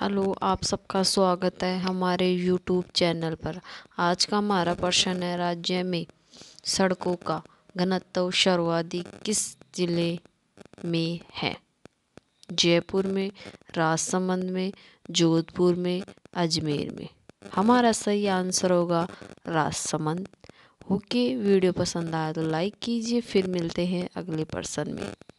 Hello, आप सबका स्वागत है हमारे यूट्यूब चैनल पर। आज का हमारा प्रश्न है, राज्य में सड़कों का घनत्व सर्वाधिक किस जिले में है? जयपुर में, राजसमंद में, जोधपुर में, अजमेर में। हमारा सही आंसर होगा राजसमंद। ओके, वीडियो पसंद आया तो लाइक कीजिए। फिर मिलते हैं अगले प्रश्न में।